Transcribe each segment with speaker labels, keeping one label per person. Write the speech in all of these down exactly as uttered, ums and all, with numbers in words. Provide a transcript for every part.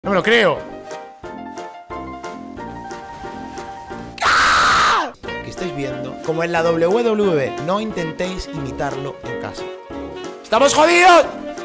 Speaker 1: No me lo creo. ¡Ah! Que estáis viendo, como en la W W E, no intentéis imitarlo en casa. ¡Estamos jodidos!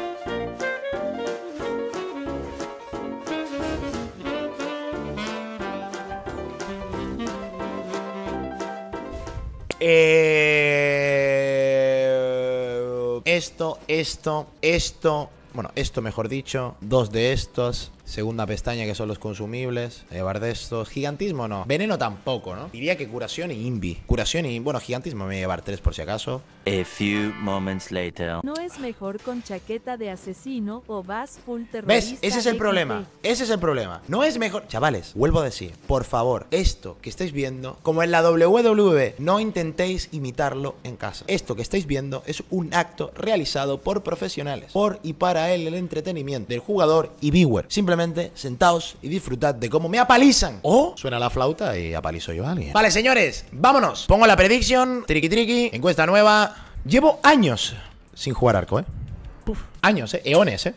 Speaker 1: Eh... Esto, esto, esto... Bueno, esto mejor dicho. Dos de estos. Segunda pestaña que son los consumibles. Llevar de estos. Gigantismo no. Veneno tampoco, ¿no? Diría que curación y invi. Curación y... Bueno, gigantismo me voy a llevar tres por si acaso.
Speaker 2: A few moments later.
Speaker 3: No es mejor con chaqueta de asesino o vas full terrorista.
Speaker 1: ¿Ves? Ese es el problema. Ese es el problema. No es mejor... Chavales, vuelvo a decir. Por favor, esto que estáis viendo, como en la W W E, no intentéis imitarlo en casa. Esto que estáis viendo es un acto realizado por profesionales. Por y para él el entretenimiento del jugador y viewer. Simplemente sentaos y disfrutad de cómo me apalizan. O suena la flauta y apalizo yo a alguien. Vale, señores, vámonos. Pongo la prediction. Triqui triqui. Encuesta nueva. Llevo años sin jugar arco, ¿eh? Puf. Años, ¿eh? Eones, ¿eh?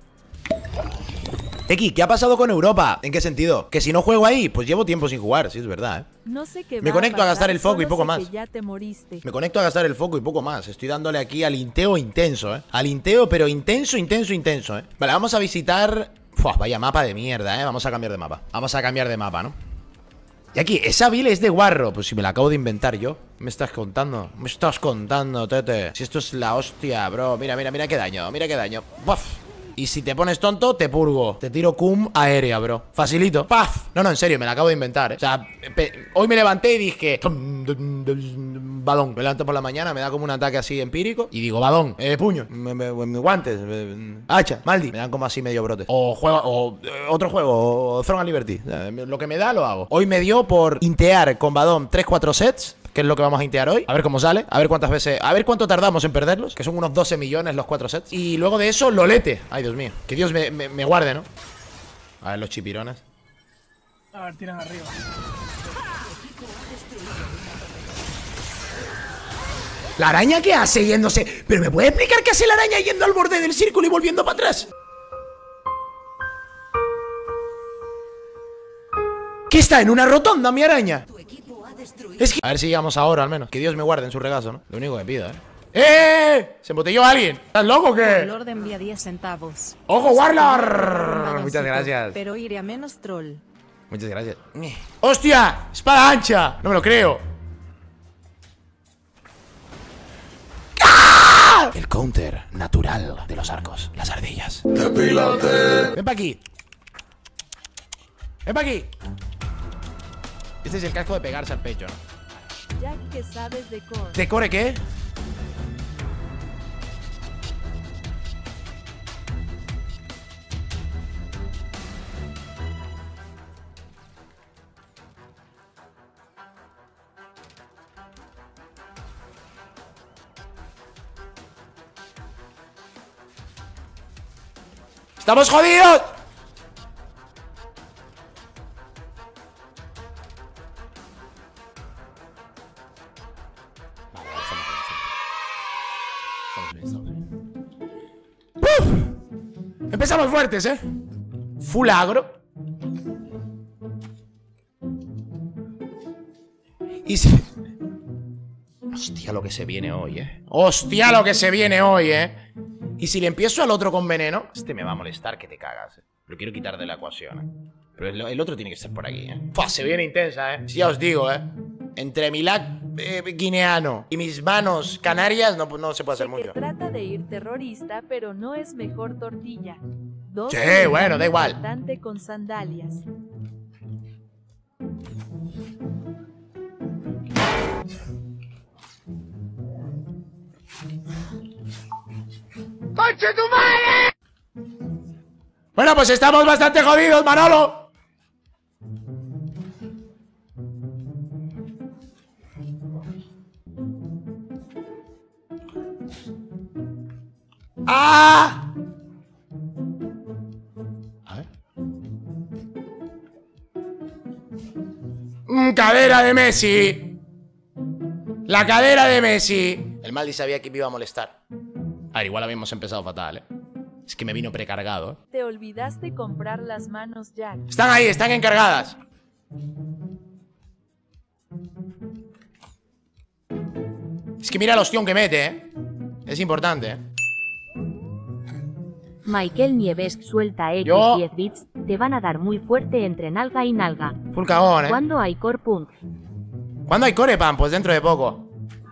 Speaker 1: Tequi, ¿qué ha pasado con Europa? ¿En qué sentido? Que si no juego ahí, pues llevo tiempo sin jugar, sí es verdad, ¿eh?
Speaker 3: No sé qué
Speaker 1: Me
Speaker 3: va
Speaker 1: conecto a,
Speaker 3: a
Speaker 1: gastar el foco y poco
Speaker 3: sé
Speaker 1: más.
Speaker 3: que ya te moriste.
Speaker 1: Me conecto a gastar el foco y poco más. Estoy dándole aquí al inteo intenso, ¿eh? Al inteo, pero intenso, intenso, intenso, ¿eh? Vale, vamos a visitar... Uf, vaya mapa de mierda, ¿eh? Vamos a cambiar de mapa. Vamos a cambiar de mapa, ¿no? Y aquí, esa build es de guarro. Pues si me la acabo de inventar yo. ¿Me estás contando? ¿Me estás contando, tete? Si esto es la hostia, bro. Mira, mira, mira qué daño. Mira qué daño. ¡Buf! Y si te pones tonto, te purgo. Te tiro cum aérea, bro. Facilito. ¡Paf! No, no, en serio, me la acabo de inventar, ¿eh? O sea, hoy me levanté y dije... Badón. Me levanto por la mañana, me da como un ataque así empírico. Y digo, badón, eh, puño, me, me, me, guantes, me, hacha, maldi. Me dan como así medio brotes. O juego, o eh, otro juego, o Throne and Liberty. Lo que me da, lo hago. Hoy me dio por intear con badón tres cuatro sets. Que es lo que vamos a intear hoy. A ver cómo sale. A ver cuántas veces... A ver cuánto tardamos en perderlos. Que son unos doce millones los cuatro sets. Y luego de eso, lolete. Ay, Dios mío. Que Dios me, me, me guarde, ¿no? A ver los chipirones.
Speaker 4: A ver, tiran arriba.
Speaker 1: ¿La araña qué hace yéndose? ¿Pero me puede explicar qué hace la araña yendo al borde del círculo y volviendo para atrás? ¿Qué está en una rotonda, mi araña? Es que... A ver si llegamos ahora, al menos. Que Dios me guarde en su regazo, ¿no? Lo único que pido, ¿eh? ¡Eh! ¿Se embotelló alguien? ¿Estás loco o qué?
Speaker 5: Lord envía diez centavos.
Speaker 1: ¡Ojo, Warlord! Muchas gracias.
Speaker 5: Pero iré a menos troll.
Speaker 1: Muchas gracias. ¡Hostia! ¡Espada ancha! No me lo creo. ¡Ah! El counter natural de los arcos. Las ardillas. ¡Depílate! Ven pa' aquí. Ven pa' aquí. Este es el casco de pegarse al pecho, ¿no?
Speaker 3: Ya que sabes de core.
Speaker 1: ¿De core qué? ¡Estamos jodidos! ¡Uf! Empezamos fuertes, ¿eh? Full agro. Y si... Hostia lo que se viene hoy, ¿eh? Hostia lo que se viene hoy, ¿eh? Y si le empiezo al otro con veneno, este me va a molestar que te cagas, ¿eh? Lo quiero quitar de la ecuación, ¿eh? Pero el, el otro tiene que estar por aquí, ¿eh? Fua, se viene intensa, ¿eh? Sí, ya os digo, ¿eh? Entre mi lag eh, guineano y mis manos canarias no, no se puede hacer
Speaker 3: Sé
Speaker 1: mucho.
Speaker 3: que trata de ir terrorista, pero no es mejor tortilla. Dos
Speaker 1: Sí, bueno, da igual.
Speaker 3: Cantante con sandalias.
Speaker 1: ¡Conche tu madre! Bueno, pues estamos bastante jodidos, Manolo. ¡Ah! A ver. Mm, cadera de Messi. La cadera de Messi. El Maldi sabía que me iba a molestar. A ver, igual habíamos empezado fatal, ¿eh? Es que me vino precargado, ¿eh?
Speaker 3: Te olvidaste comprar las manos, Jack.
Speaker 1: Están ahí, están encargadas. Es que mira el ostión que mete, ¿eh? Es importante, ¿eh?
Speaker 6: Michael Nieves suelta X
Speaker 1: Yo-
Speaker 6: diez bits, te van a dar muy fuerte entre nalga y nalga.
Speaker 1: Full cagón, ¿eh?
Speaker 6: ¿Cuándo hay core punk?
Speaker 1: ¿Cuándo hay core, pan? Pues dentro de poco.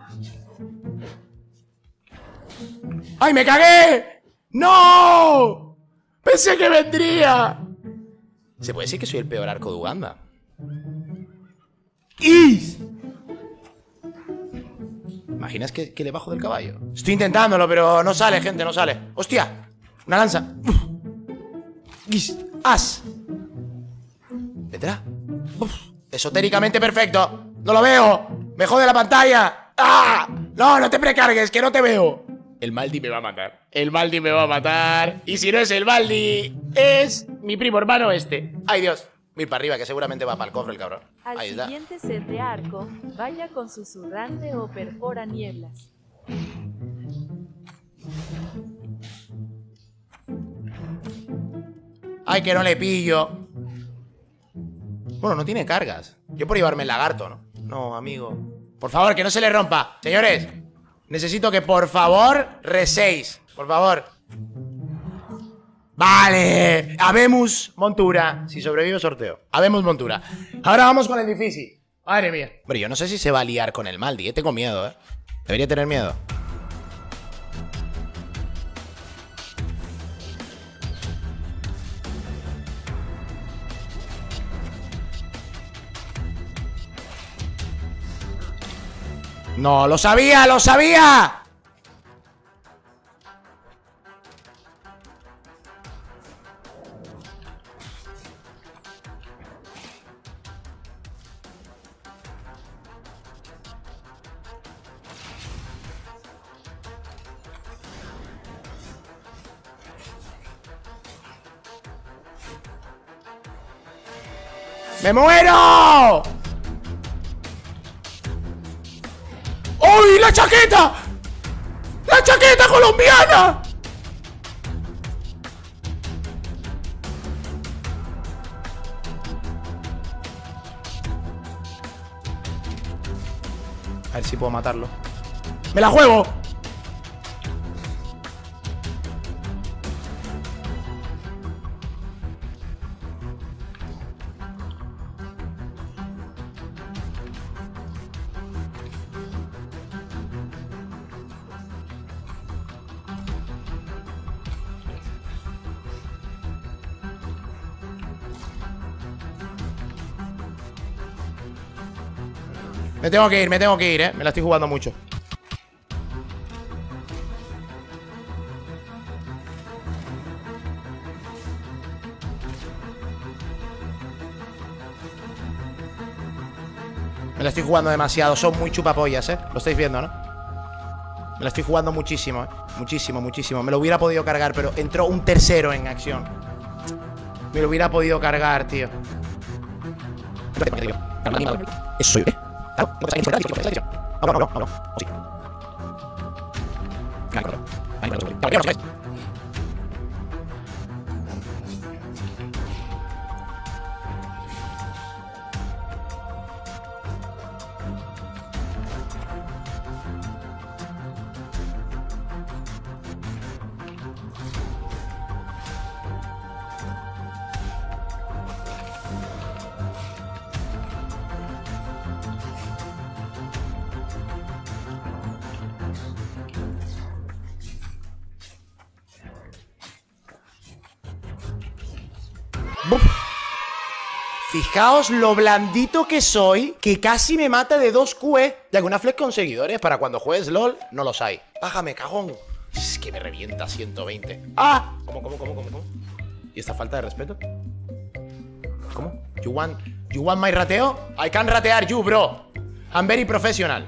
Speaker 1: ¡Ay, me cagué! ¡No! Pensé que vendría. ¿Se puede decir que soy el peor arco de Uganda? ¡Is! ¿Imaginas que, que le bajo del caballo? Estoy intentándolo, pero no sale, gente, no sale. ¡Hostia! Una lanza. Uf. ¡Is! ¡As! ¿Vendrá? Uf. Esotéricamente perfecto. ¡No lo veo! ¡Me jode la pantalla! ¡Ah! ¡No, no te precargues, que no te veo! El Maldi me va a matar. El Maldi me va a matar. Y si no es el Maldi, es mi primo hermano este. ¡Ay, Dios! Mir para arriba, que seguramente va para el cofre el cabrón.
Speaker 3: Al
Speaker 1: Ahí está.
Speaker 3: siguiente set de arco, vaya con susurrante o perfora nieblas.
Speaker 1: ¡Ay, que no le pillo! Bueno, no tiene cargas. Yo por llevarme el lagarto, ¿no? No, amigo. Por favor, que no se le rompa. Señores, necesito que por favor reséis. Por favor. Vale. Habemos montura. Si sobrevivo, sorteo. Habemos montura. Ahora vamos con el difícil. Madre mía. Hombre, yo no sé si se va a liar con el Maldi, ¿eh? Tengo miedo, ¿eh? Debería tener miedo. No, lo sabía, lo sabía. ¡Me muero! ¡Uy, la chaqueta! ¡La chaqueta colombiana! A ver si puedo matarlo. ¡Me la juego! Me tengo que ir, me tengo que ir, eh. Me la estoy jugando mucho. Me la estoy jugando demasiado. Son muy chupapollas, eh. Lo estáis viendo, ¿no? Me la estoy jugando muchísimo, eh. Muchísimo, muchísimo. Me lo hubiera podido cargar, pero entró un tercero en acción. Me lo hubiera podido cargar, tío. Eso soy, ¿eh? Claro, no pasa nada. No, no, no, no, no. Sí. Claro, claro. Claro, claro. Buf. Fijaos lo blandito que soy, que casi me mata de dos Q E. Y alguna flex con seguidores para cuando juegues LOL, no los hay. Bájame, cagón. Es que me revienta ciento veinte. ¡Ah! ¿Cómo, cómo, cómo, cómo, cómo? ¿Y esta falta de respeto? ¿Cómo? You want, you want my rateo? I can ratear you, bro. I'm very professional.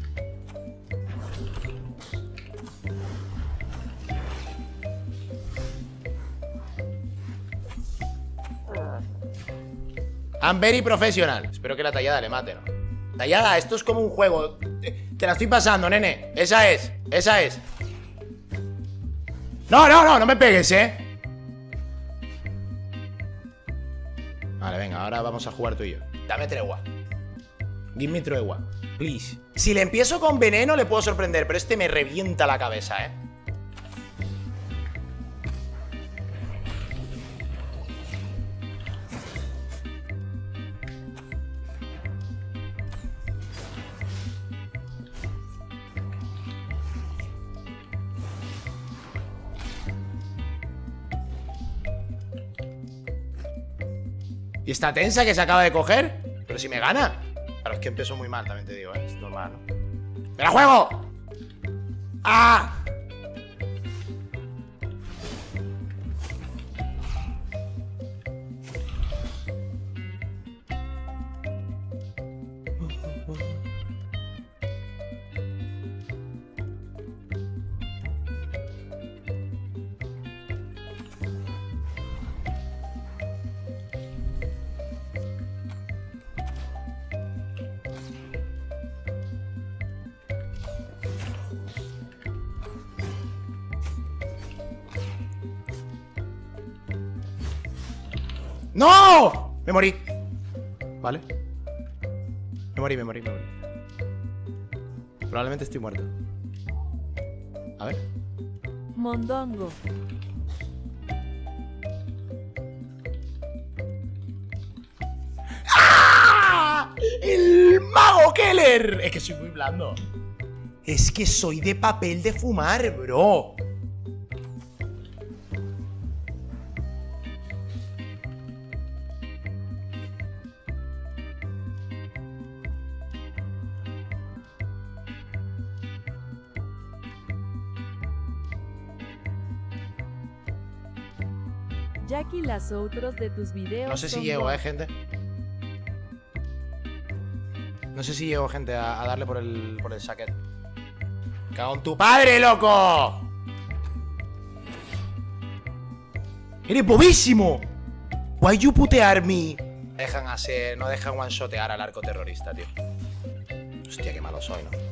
Speaker 1: I'm very professional. Espero que la tallada le mate, ¿no? Tallada, esto es como un juego. Te, te la estoy pasando, nene. Esa es, esa es. No, no, no, no me pegues, eh. Vale, venga, ahora vamos a jugar tú y yo. Dame tregua. Give me tregua, please. Si le empiezo con veneno le puedo sorprender, pero este me revienta la cabeza, eh. ¿Y esta tensa que se acaba de coger? Pero si me gana. Claro, es que empiezo muy mal, también te digo, ¿eh? Es normal, ¿no? ¡Me la juego! ¡Ah! ¡No! Me morí. Vale. Me morí, me morí, me morí. Probablemente estoy muerto. A ver.
Speaker 3: Mondongo.
Speaker 1: ¡Ah! ¡El mago Keller! Es que soy muy blando. Es que soy de papel de fumar, bro.
Speaker 3: Jackie, las otros de tus videos.
Speaker 1: No sé si
Speaker 3: son
Speaker 1: llego,
Speaker 3: bot.
Speaker 1: eh, gente. No sé si llego, gente, a, a darle por el, por el saquet. ¡Cago en tu padre, loco! ¡Eres bobísimo! Why you putear me? Dejan hacer, no dejan one-shotear al arco terrorista, tío. Hostia, qué malo soy, ¿no?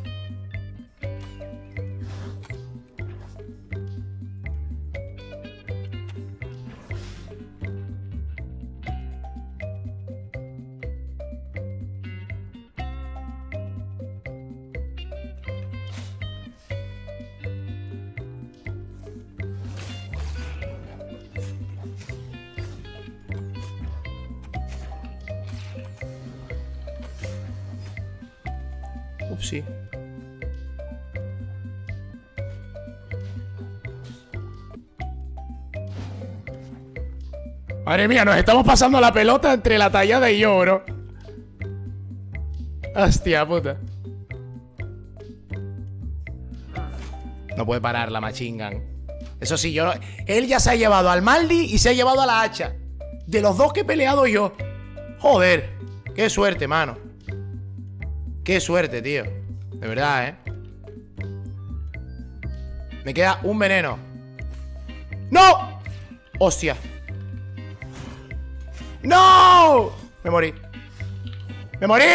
Speaker 1: Upsi. Madre mía, nos estamos pasando la pelota entre la tallada y yo, bro. Hostia puta. No puede parar la machine gun. Eso sí, yo no... Él ya se ha llevado al Maldi y se ha llevado a la hacha. De los dos que he peleado yo. Joder. Qué suerte, mano. Qué suerte, tío. De verdad, ¿eh? Me queda un veneno. ¡No! ¡Hostia! ¡No! Me morí. ¡Me morí!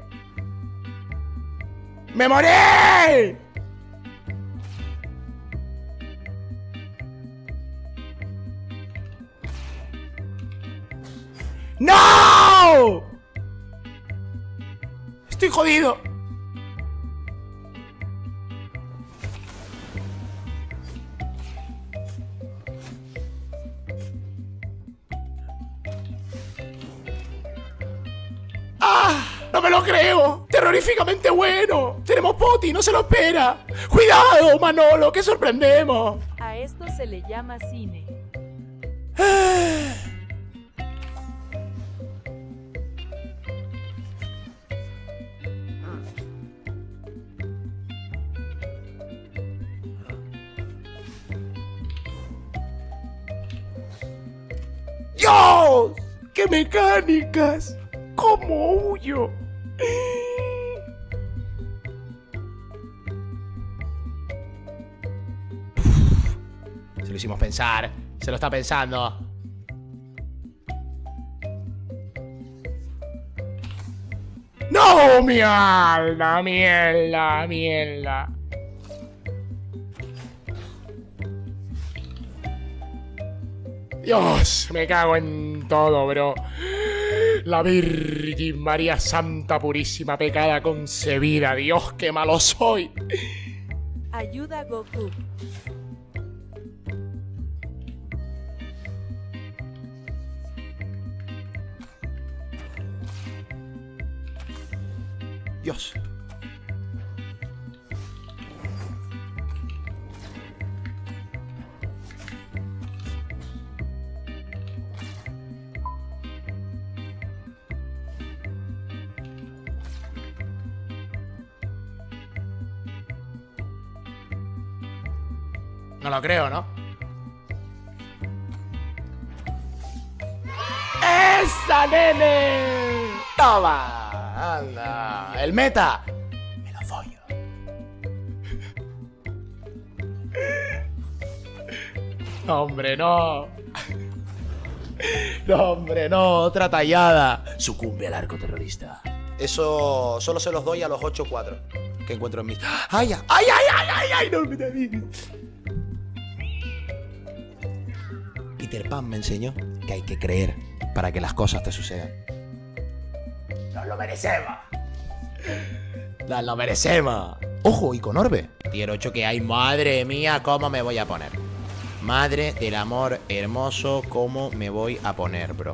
Speaker 1: ¡Me morí! ¡No! Estoy jodido. ¡Ah! ¡No me lo creo! ¡Terroríficamente bueno! ¡Tenemos poti! ¡No se lo espera! ¡Cuidado, Manolo! ¡Que sorprendemos!
Speaker 3: A esto se le llama cine.
Speaker 1: ¡Dios! ¡Qué mecánicas! ¡Cómo huyo! Se lo hicimos pensar. Se lo está pensando. ¡No! ¡Mierda! ¡Mierda! ¡Mierda! Dios, me cago en todo, bro. La Virgen María Santa Purísima, pecada concebida. Dios, qué malo soy.
Speaker 3: Ayuda Goku.
Speaker 1: Dios. No lo creo, ¿no? ¡Esa, nene! ¡Toma! ¡Anda! ¡El meta! Me lo follo. No, hombre, no. No, hombre, no. Otra tallada. Sucumbe al arco terrorista. Eso solo se los doy a los ocho cuatro que encuentro en mis... ¡Ay, ay, ay, ay, ay, ay! ¡No me digas! Peter Pan me enseñó que hay que creer para que las cosas te sucedan. ¡Nos lo merecemos! ¡Nos lo merecemos! ¡Ojo! Y con Orbe. Tier ocho que hay. Madre mía, ¿cómo me voy a poner? Madre del amor hermoso, ¿cómo me voy a poner, bro?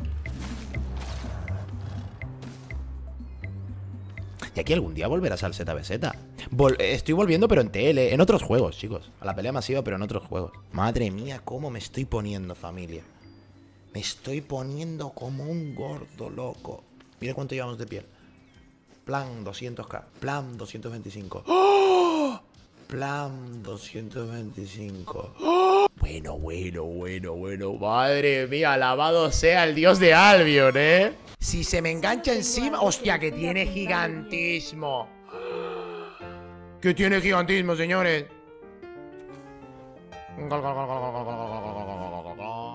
Speaker 1: Y aquí algún día volverás al Z B Z. Vol estoy volviendo, pero en T L, en otros juegos, chicos. A la pelea masiva, pero en otros juegos. Madre mía, cómo me estoy poniendo, familia. Me estoy poniendo como un gordo loco. Mira cuánto llevamos de piel. Plan doscientos k. Plan doscientos veinticinco. ¡Oh! Plan doscientos veinticinco. ¡Oh! Bueno, bueno, bueno, bueno. Madre mía, alabado sea el dios de Albion, ¿eh? Si se me engancha encima... ¡Hostia, que tiene gigantismo! ¡Que tiene gigantismo, señores! Gol, gol, gol, gol, gol, gol, gol, gol, gol, gol, gol, gol, gol, gol.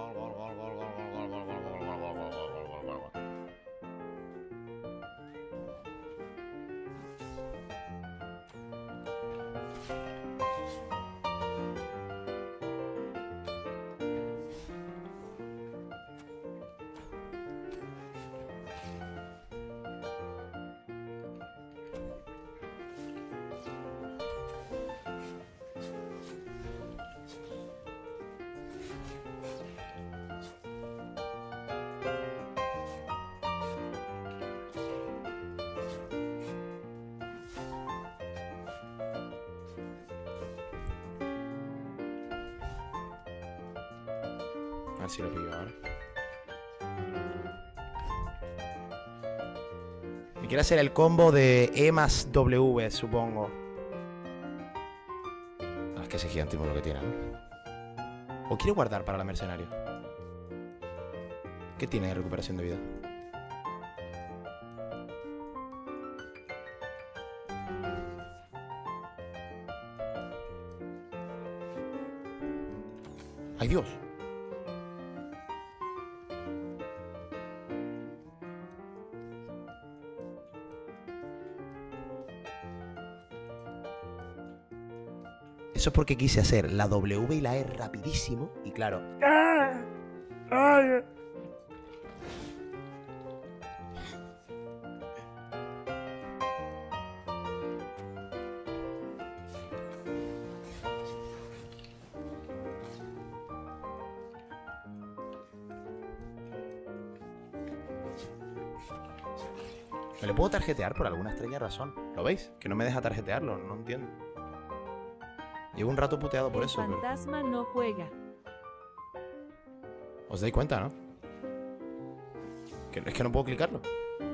Speaker 1: A ver si lo pillo ahora. Me quiere hacer el combo de E más W, supongo. Ah, es que ese gigantismo es lo que tiene, ¿no? ¿O quiere guardar para la mercenario? ¿Qué tiene de recuperación de vida? ¡Ay, Dios! Eso es porque quise hacer la W y la E rapidísimo. Y claro... ¡Ah! ¡Ay! ¿Me le puedo tarjetear por alguna extraña razón? ¿Lo veis? Que no me deja tarjetearlo, no entiendo. Llevo un rato puteado por
Speaker 3: El
Speaker 1: eso.
Speaker 3: fantasma
Speaker 1: Pero...
Speaker 3: no juega.
Speaker 1: ¿Os dais cuenta, no? Que es que no puedo clicarlo.